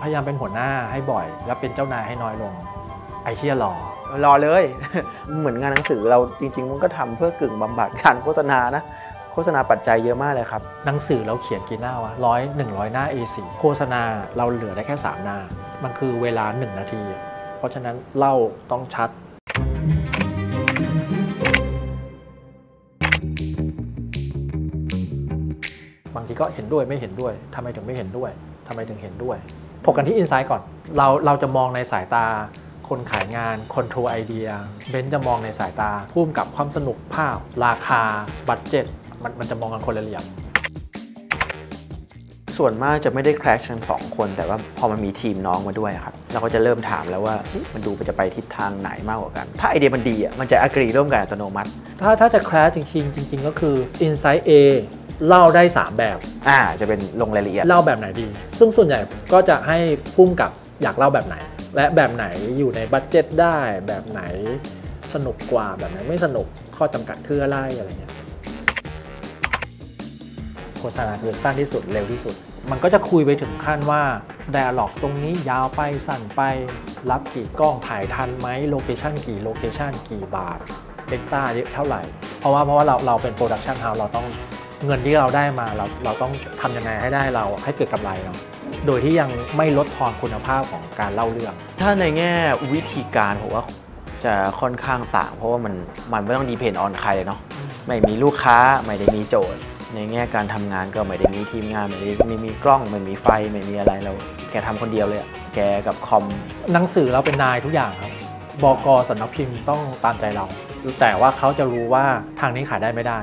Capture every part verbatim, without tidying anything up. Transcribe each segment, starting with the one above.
พยายามเป็นหัวหน้าให้บ่อยแล้วเป็นเจ้านายให้น้อยลงไอ้เหี้ยรอรอเลยเหมือนงานหนังสือเราจริงๆมันก็ทำเพื่อกึ่งบำบัดการโฆษณานะโฆษณาปัจจัยเยอะมากเลยครับหนังสือเราเขียนกี่หน้าวะร้อยหนึ่งร้อยหน้า เอ สี่ โฆษณาเราเหลือได้แค่สามหน้ามันคือเวลาหนึ่งนาทีเพราะฉะนั้นเล่าต้องชัดบางทีก็เห็นด้วยไม่เห็นด้วยทำไมถึงไม่เห็นด้วยทำไมถึงเห็นด้วยถกกันที่อินไซต์ก่อนเราเราจะมองในสายตาคนขายงานคอนโทรลไอเดียเบนจะมองในสายตาพุ่มกับความสนุกภาพราคาบัดเจ็ตมันมันจะมองกันคนละเหลี่ยมส่วนมากจะไม่ได้แคร์ทั้งสองคนแต่ว่าพอมันมีทีมน้องมาด้วยครับเราก็จะเริ่มถามแล้วว่ามันดูจะไปทิศทางไหนมากกว่ากันถ้าไอเดียมันดีอ่ะมันจะอักรีร่วมกันอัตโนมัติถ้าถ้าจะแคร์จริงๆจริงๆก็คือ Insight A เล่าได้สามแบบอ่าจะเป็นลงรายละเอียดเล่าแบบไหนดีซึ่งส่วนใหญ่ก็จะให้พุ่มกับอยากเล่าแบบไหนและแบบไหนอยู่ในบัดเจ็ตได้แบบไหนสนุกกว่าแบบไหนไม่สนุกข้อจำกัดคืออะไรอะไรเงี้ยโฆษณาคือสั้นที่สุดเร็วที่สุดมันก็จะคุยไปถึงขั้นว่าไดอะล็อกตรงนี้ยาวไปสั้นไปรับกี่กล้องถ่ายทันไหมโลเคชั่นกี่โลเคชั่นกี่บาทเอ็กต้าเยอะเท่าไหร่เพราะว่าเพราะว่าเราเราเป็นโปรดักชันเฮาส์เราต้องเงินที่เราได้มาเราเราต้องทำยังไงให้ได้เราให้เกิดกำไรเนาะโดยที่ยังไม่ลดทอนคุณภาพของการเล่าเรื่องถ้าในแง่วิธีการผมว่าจะค่อนข้างต่างเพราะว่ามันมันไม่ต้องดีเพนออนใครเนาะไม่มีลูกค้าไม่ได้มีโจทย์ในแง่การทำงานก็ไม่ได้มีทีมงานไม่ได้มีมีกล้องไม่มีไฟไม่มีอะไรเราแกทำคนเดียวเลยแกกับคอมหนังสือเราเป็นนายทุกอย่างครับบก.สำนักพิมพ์ต้องตามใจเราแต่ว่าเขาจะรู้ว่าทางนี้ขายได้ไม่ได้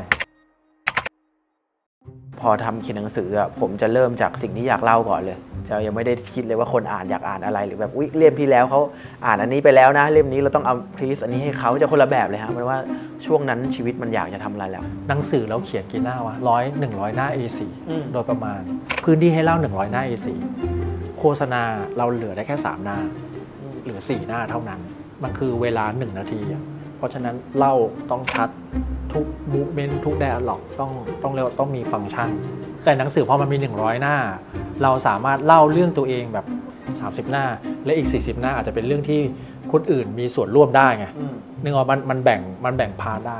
พอทำเขียนหนังสืออ่ะผมจะเริ่มจากสิ่งที่อยากเล่าก่อนเลยจะยังไม่ได้คิดเลยว่าคนอ่านอยากอ่านอะไรหรือแบบอุ๊ยเล่มที่แล้วเขาอ่านอันนี้ไปแล้วนะเล่มนี้เราต้องเอาพลีสอันนี้ให้เขาจะคนละแบบเลยฮะเพราะว่าช่วงนั้นชีวิตมันอยากจะทำอะไรแล้วหนังสือเราเขียนกี่หน้าวะร้อยหนึ่งร้อยหน้า เอ สี่ โดยประมาณพื้นที่ให้เล่าหนึ่งร้อยหน้า เอ สี่ โฆษณาเราเหลือได้แค่สามหน้าเหลือสี่หน้าเท่านั้นมันคือเวลาหนึ่งนาทีเพราะฉะนั้นเล่าต้องชัดทุกมูฟเมนต์ทุกไดอะล็อกต้องต้องเรียกว่าต้องมีฟังก์ชันแต่หนังสือพอมันมีหนึ่งร้อยหน้าเราสามารถเล่าเรื่องตัวเองแบบสามสิบหน้าและอีกสี่สิบหน้าอาจจะเป็นเรื่องที่คนอื่นมีส่วนร่วมได้ไงนึกออกมันมันแบ่งมันแบ่งพาร์ทได้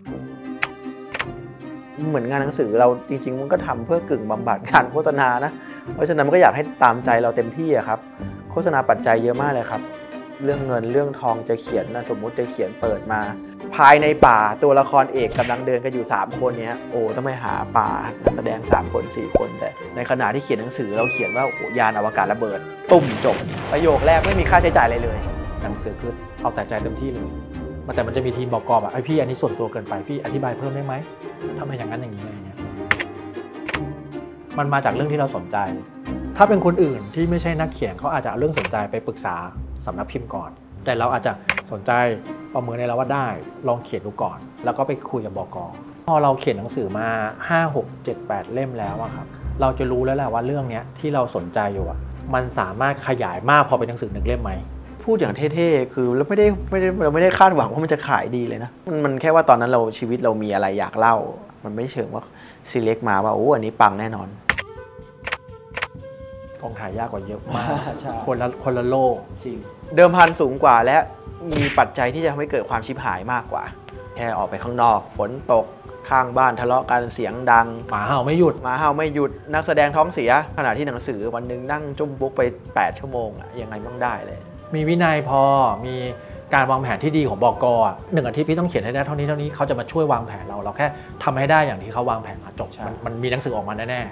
เหมือนงานหนังสือเราจริงๆมันก็ทำเพื่อกึ่งบำบัดการโฆษณานะเพราะฉะนั้นมันก็อยากให้ตามใจเราเต็มที่อะครับโฆษณาปัจจัยเยอะมากเลยครับเรื่องเงินเรื่องทองจะเขียนนะสมมุติจะเขียนเปิดมาภายในป่าตัวละครเอกกำลังเดินกันอยู่สามคนเนี้ยโอ้ต้องไปหาป่านักแสดงสามคนสี่คนแต่ในขณะที่เขียนหนังสือเราเขียนว่าโอ้ยานอวกาศระเบิดตุ่มจบประโยคแรกไม่มีค่าใช้จ่ายอะไรเลยหนังสือคือเอาแต่ใจเต็มที่เลยแต่มันจะมีทีมบอกกอบอ่ะไอพี่อันนี้ส่วนตัวเกินไปพี่อธิบายเพิ่มได้ไหมทำไมอย่างนั้นอย่างนี้อะไรเงี้ยมันมาจากเรื่องที่เราสนใจถ้าเป็นคนอื่นที่ไม่ใช่นักเขียนเขาอาจจะเอาเรื่องสนใจไปปรึกษาสำนักพิมพ์ก่อนแต่เราอาจจะสนใจประเมินในเราว่าได้ลองเขียนดูก่อนแล้วก็ไปคุยกับบก.พอเราเขียนหนังสือมาห้า หก เจ็ด แปดเล่มแล้วอะครับเราจะรู้แล้วแหละว่าเรื่องนี้ที่เราสนใจอยู่อะมันสามารถขยายมากพอเป็นหนังสือหนึ่งเล่มไหมพูดอย่างเท่ๆคือเราไม่ได้ไม่ได้เราไม่ได้คาดหวังว่ามันจะขายดีเลยนะมันมันแค่ว่าตอนนั้นเราชีวิตเรามีอะไรอยากเล่ามันไม่เชิงว่าซีเล็กมาว่าโอ้อันนี้ปังแน่นอนกองถ่ายยากกว่าเยอะมากคนละคนละโลกจริงเดิมพันสูงกว่าและมีปัจจัยที่จะทำให้เกิดความชิบหายมากกว่าแค่ออกไปข้างนอกฝนตกข้างบ้านทะเลาะกันเสียงดังหมาเห่าไม่หยุดหมาเห่าไม่หยุดนักแสดงท้องเสียขณะที่หนังสือวันนึงนั่งจุ่มบุ๊กไปแปดชั่วโมงอะยังไงบ้างได้เลยมีวินัยพอมีการวางแผนที่ดีของบก.หนึ่งอาทิตย์พี่ต้องเขียนให้ได้เท่านี้เท่านี้เขาจะมาช่วยวางแผนเราเราแค่ทำให้ได้อย่างที่เขาวางแผนมาจบมันมีหนังสือออกมาแน่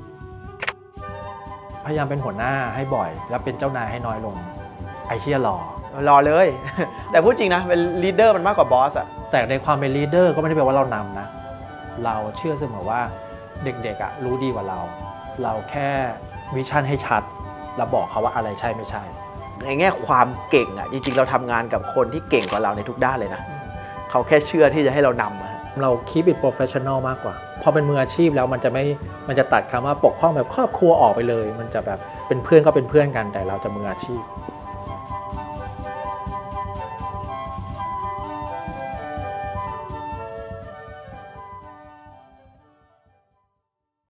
ๆพยายามเป็นหัวหน้าให้บ่อยแล้วเป็นเจ้านายให้น้อยลงไอ้เหี้ยรอรอเลยแต่พูดจริงนะเป็นลีดเดอร์มันมากกว่าบอสอะแต่ในความเป็นลีดเดอร์ก็ไม่ได้แปลว่าเรานำนะเราเชื่อเสมอว่าเด็กๆอะรู้ดีกว่าเราเราแค่วิชั่นให้ชัดแล้วบอกเขาว่าอะไรใช่ไม่ใช่ในแง่ความเก่งอะจริงๆเราทำงานกับคนที่เก่งกว่าเราในทุกด้านเลยนะเขาแค่เชื่อที่จะให้เรานำเรา keep it professional มากกว่าพอเป็นมืออาชีพแล้วมันจะไม่มันจะตัดคำว่าปกป้องแบบครอบครัวออกไปเลยมันจะแบบเป็นเพื่อนก็เป็นเพื่อนกันแต่เราจะมืออาชีพ